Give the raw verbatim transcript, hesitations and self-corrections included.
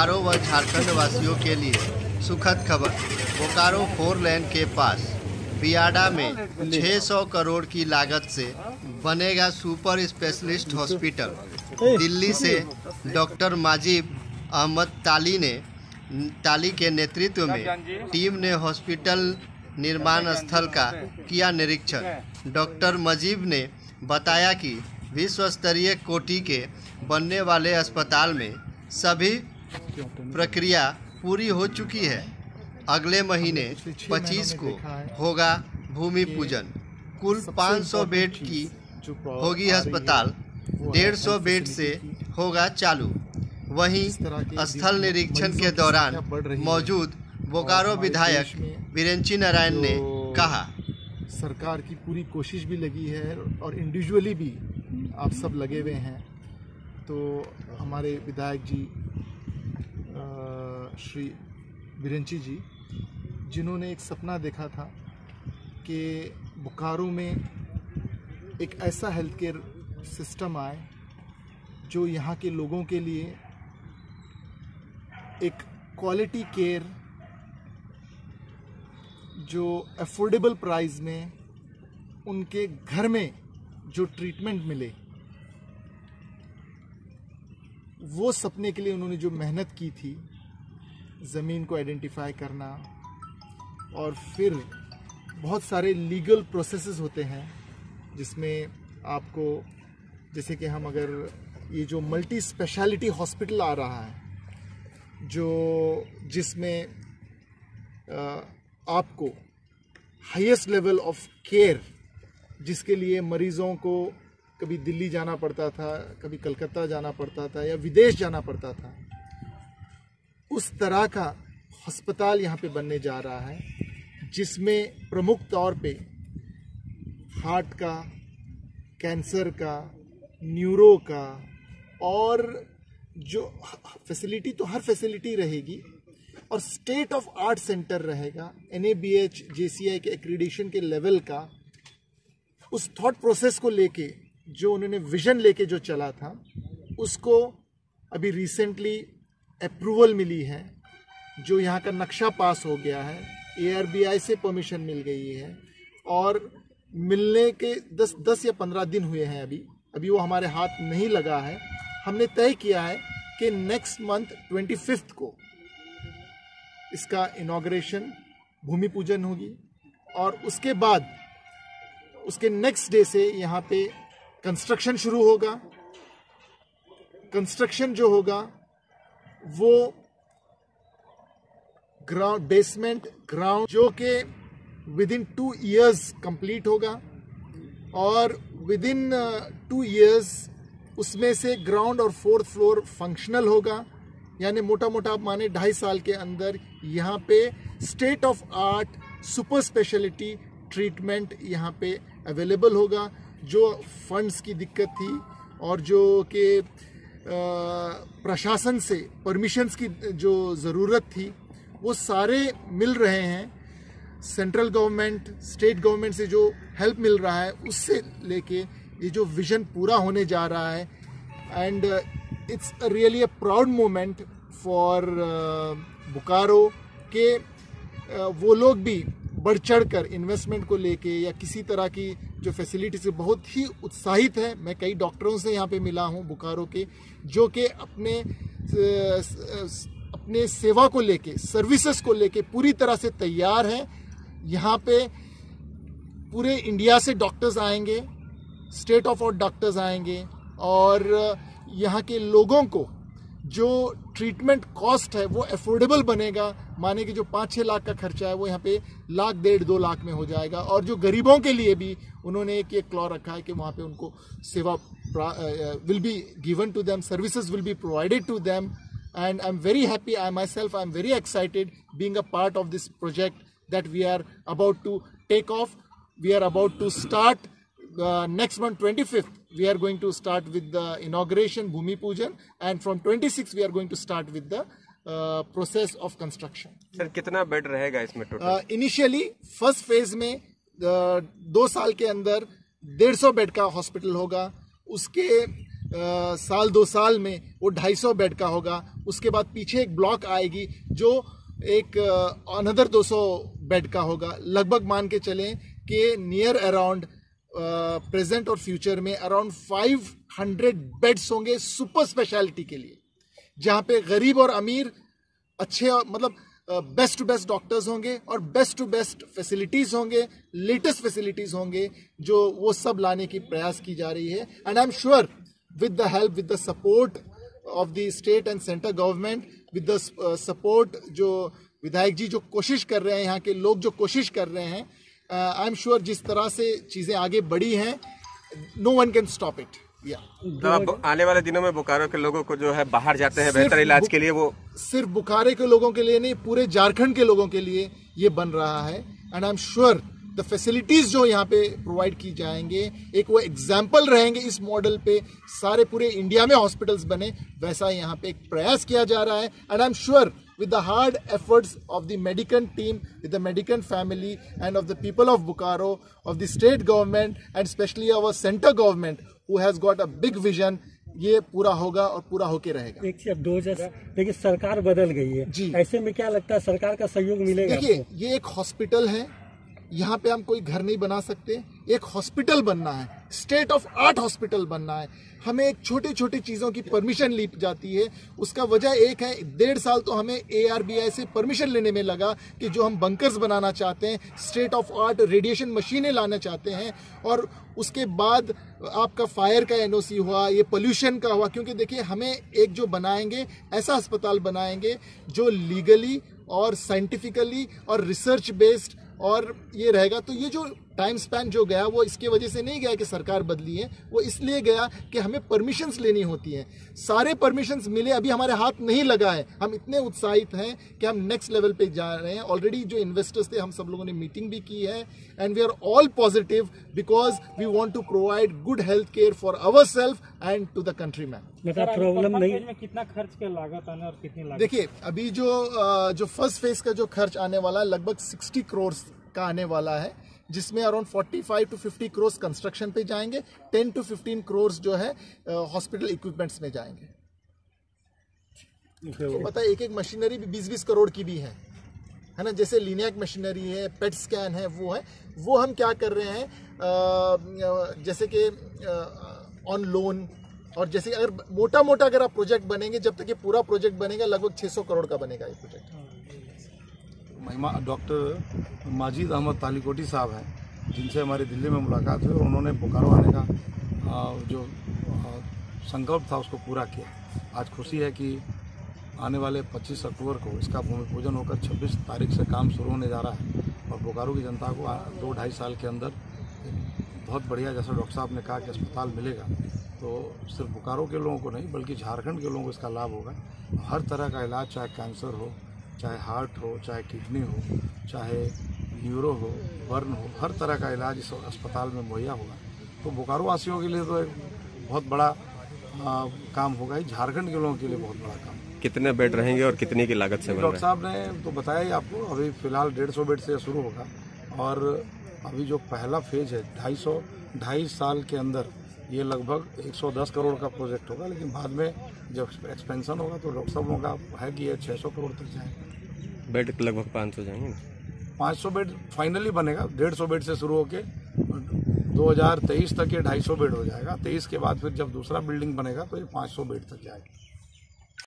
बोकारो व झारखंड वासियों के लिए सुखद खबर। बोकारो फोर लेन के पास बियाडा में छह सौ करोड़ की लागत से बनेगा सुपर स्पेशलिस्ट हॉस्पिटल। दिल्ली से डॉक्टर माजिब अहमद ताली ने ताली के नेतृत्व में टीम ने हॉस्पिटल निर्माण स्थल का किया निरीक्षण। डॉक्टर मजीब ने बताया कि विश्व स्तरीय कोटि के बनने वाले अस्पताल में सभी प्रक्रिया पूरी हो चुकी है। अगले महीने पच्चीस को होगा भूमि पूजन। कुल पाँच सौ बेड की होगी अस्पताल, डेढ़ सौ बेड से होगा चालू। वहीं स्थल निरीक्षण के दौरान मौजूद बोकारो विधायक वीरेंची नारायण ने कहा, सरकार की पूरी कोशिश भी लगी है और इंडिविजुअली भी आप सब लगे हुए हैं। तो हमारे विधायक जी श्री वीरेंची जी, जिन्होंने एक सपना देखा था कि बोकारो में एक ऐसा हेल्थ केयर सिस्टम आए जो यहाँ के लोगों के लिए एक क्वालिटी केयर जो अफोर्डेबल प्राइस में उनके घर में जो ट्रीटमेंट मिले, वो सपने के लिए उन्होंने जो मेहनत की थी, ज़मीन को आइडेंटिफाई करना और फिर बहुत सारे लीगल प्रोसेसेस होते हैं जिसमें आपको, जैसे कि हम अगर ये जो मल्टी स्पेशलिटी हॉस्पिटल आ रहा है जो जिसमें आपको हाईएस्ट लेवल ऑफ केयर, जिसके लिए मरीज़ों को कभी दिल्ली जाना पड़ता था, कभी कलकत्ता जाना पड़ता था या विदेश जाना पड़ता था, उस तरह का अस्पताल यहाँ पे बनने जा रहा है, जिसमें प्रमुख तौर पे हार्ट का, कैंसर का, न्यूरो का और जो फैसिलिटी तो हर फैसिलिटी रहेगी और स्टेट ऑफ आर्ट सेंटर रहेगा, N A B H J C I के एक्रीडिशन के लेवल का। उस थॉट प्रोसेस को लेके जो उन्होंने विजन लेके जो चला था, उसको अभी रिसेंटली अप्रूवल मिली है, जो यहाँ का नक्शा पास हो गया है, ए आर बी आई से परमिशन मिल गई है और मिलने के दस दस या पंद्रह दिन हुए हैं। अभी अभी वो हमारे हाथ नहीं लगा है। हमने तय किया है कि नेक्स्ट मंथ ट्वेंटी फिफ्थ को इसका इनॉग्रेशन, भूमि पूजन होगी और उसके बाद उसके नेक्स्ट डे से यहाँ पे कंस्ट्रक्शन शुरू होगा। कंस्ट्रक्शन जो होगा वो ग्राउंड, बेसमेंट, ग्राउंड, जो कि within two years complete होगा और विद इन टू ईयर्स उसमें से ग्राउंड और फोर्थ फ्लोर फंक्शनल होगा। यानी मोटा मोटा आप माने ढाई साल के अंदर यहाँ पे state of art super speciality treatment यहाँ पे अवेलेबल होगा। जो फंड्स की दिक्कत थी और जो कि प्रशासन से परमिशंस की जो ज़रूरत थी, वो सारे मिल रहे हैं। सेंट्रल गवर्नमेंट, स्टेट गवर्नमेंट से जो हेल्प मिल रहा है, उससे लेके ये जो विजन पूरा होने जा रहा है। And it's really a proud moment for Bokaro के uh, वो लोग भी बढ़ चढ़ कर इन्वेस्टमेंट को लेके या किसी तरह की जो फैसिलिटी से बहुत ही उत्साहित है। मैं कई डॉक्टरों से यहाँ पे मिला हूँ बोकारो के, जो कि अपने अपने सेवा को लेके, सर्विसेज को लेके पूरी तरह से तैयार हैं। यहाँ पे पूरे इंडिया से डॉक्टर्स आएंगे, स्टेट ऑफ आर्ट डॉक्टर्स आएंगे और यहाँ के लोगों को जो ट्रीटमेंट कॉस्ट है वो अफोर्डेबल बनेगा। माने कि जो पाँच छः लाख का खर्चा है वो यहाँ पे लाख डेढ़ दो लाख में हो जाएगा। और जो गरीबों के लिए भी उन्होंने एक एक क्लॉ रखा है कि वहाँ पे उनको सेवा will be given to them, services will be provided to them. And I am very happy, I myself I am very excited being a part of this project that we are about to take off. We are about to start Uh, next month twenty-fifth we are going to start with the inauguration, Bhumi Pujan, and from twenty-sixth we are going to start with the uh, process of construction. Sir कितना bed रहेगा इसमें total? Initially first phase में uh, दो साल के अंदर डेढ़ सौ बेड का हॉस्पिटल होगा। उसके आ, साल दो साल में वो ढाई सौ बेड का होगा। उसके बाद पीछे एक ब्लॉक आएगी जो एक अनदर दो सौ बेड का होगा। लगभग मान के चलें कि नियर अराउंड प्रेजेंट और फ्यूचर में अराउंड फाइव हंड्रेड बेड्स होंगे सुपर स्पेशलिटी के लिए, जहां पे गरीब और अमीर अच्छे मतलब बेस्ट टू बेस्ट डॉक्टर्स होंगे और बेस्ट टू बेस्ट फैसिलिटीज होंगे, लेटेस्ट फैसिलिटीज होंगे, जो वो सब लाने की प्रयास की जा रही है। And I am sure with the help, with the support of the state and centre government, with the support जो विधायक जी जो कोशिश कर रहे हैं, यहाँ के लोग जो कोशिश कर रहे हैं, आई एम श्योर जिस तरह से चीजें आगे बढ़ी हैं, no one can stop it. या तो अब आने वाले दिनों में बोकारो के लोगों को जो है बाहर जाते हैं बेहतर इलाज के लिए, वो सिर्फ बोकारो के लोगों के लिए नहीं, पूरे झारखंड के लोगों के लिए ये बन रहा है। And I am sure the facilities जो यहाँ पे प्रोवाइड की जाएंगे, एक वो एग्जाम्पल रहेंगे इस मॉडल पे, सारे पूरे इंडिया में हॉस्पिटल्स बने, वैसा यहाँ पे एक प्रयास किया जा रहा है। And I am sure with the hard efforts of the Medican team, with the Medican family and of the people of Bokaro, of the state government and especially our center government who has got a big vision, ये पूरा होगा और पूरा होके रहेगा। एक अब दो हजार देखिए सरकार बदल गई है जी, ऐसे में क्या लगता है सरकार का सहयोग मिलेगा? देखिए ये एक हॉस्पिटल है, यहाँ पे हम कोई घर नहीं बना सकते, एक हॉस्पिटल बनना है, स्टेट ऑफ आर्ट हॉस्पिटल बनना है। हमें एक छोटी छोटी चीजों की परमिशन ली जाती है, उसका वजह एक है, डेढ़ साल तो हमें ए आर बी आई से परमिशन लेने में लगा कि जो हम बंकर्स बनाना चाहते हैं, स्टेट ऑफ आर्ट रेडिएशन मशीनें लाना चाहते हैं, और उसके बाद आपका फायर का एन ओ सी हुआ, ये पोल्यूशन का हुआ। क्योंकि देखिए हमें एक जो बनाएंगे, ऐसा अस्पताल बनाएंगे जो लीगली और साइंटिफिकली और रिसर्च बेस्ड और ये रहेगा। तो ये जो टाइम स्पैन जो गया वो इसके वजह से नहीं गया कि सरकार बदली है, वो इसलिए गया कि हमें परमिशंस लेनी होती हैं। सारे परमिशंस मिले, अभी हमारे हाथ नहीं लगा है। हम इतने उत्साहित हैं कि हम नेक्स्ट लेवल पे जा रहे हैं। ऑलरेडी जो इन्वेस्टर्स थे, हम सब लोगों ने मीटिंग भी की है and we are all positive because we want to provide good health care for our self and to the country man. मतलब प्रॉब्लम नहीं में कितना खर्च के लागत आने और कितनी लागत? देखिए अभी जो जो फर्स्ट फेज का जो खर्च आने वाला है लगभग साठ करोड़ का आने वाला है, जिसमें अराउंड पैंतालीस टू पचास करोड़ कंस्ट्रक्शन पे जाएंगे, टेन टू फिफ्टीन करोड़ जो है हॉस्पिटल इक्विपमेंट्स में जाएंगे। तो पता है एक एक मशीनरी भी बीस बीस करोड़ की भी है है ना, जैसे लिनियाक मशीनरी है, पेट स्कैन है, वो है वो हम क्या कर रहे हैं, आ, जैसे कि ऑन लोन, और जैसे अगर मोटा मोटा अगर आप प्रोजेक्ट बनेंगे, जब तक ये पूरा प्रोजेक्ट बनेगा लगभग छह सौ करोड़ का बनेगा ये प्रोजेक्ट। महिमा डॉक्टर माजिद अहमद तालीकोटी साहब हैं, जिनसे हमारी दिल्ली में मुलाकात हुई और उन्होंने बोकारो आने का जो संकल्प था उसको पूरा किया। आज खुशी है कि आने वाले पच्चीस अक्टूबर को इसका भूमि पूजन होकर छब्बीस तारीख से काम शुरू होने जा रहा है और बोकारो की जनता को दो ढाई साल के अंदर बहुत बढ़िया, जैसा डॉक्टर साहब ने कहा कि अस्पताल मिलेगा, तो सिर्फ बोकारो के लोगों को नहीं बल्कि झारखंड के लोगों को इसका लाभ होगा। हर तरह का इलाज, चाहे कैंसर हो, चाहे हार्ट हो, चाहे किडनी हो, चाहे न्यूरो हो, बर्न हो, हर तरह का इलाज इस अस्पताल में मुहैया होगा। तो बोकारो वासियों के लिए तो एक बहुत बड़ा आ, काम होगा ही, झारखंड के लोगों के लिए बहुत बड़ा काम। कितने बेड रहेंगे और कितने की लागत से? डॉक्टर साहब ने तो बताया ही आपको, अभी फिलहाल डेढ़ सौ बेड से शुरू होगा और अभी जो पहला फेज है ढाई सौ ढाई साल के अंदर ये लगभग एक सौ दस करोड़ का प्रोजेक्ट होगा, लेकिन बाद में जब एक्सपेंशन होगा तो डॉक्टर साहब का है कि ये छह सौ करोड़ तक जाएगा। बेड लगभग पाँच सौ जाएंगे ना? पाँच सौ बेड फाइनली बनेगा, डेढ़ सौ बेड से शुरू होके दो हज़ार तेईस तक ये ढाई सौ बेड हो जाएगा। तेईस के बाद फिर जब दूसरा बिल्डिंग बनेगा तो ये पाँच सौ बेड तक जाएगा।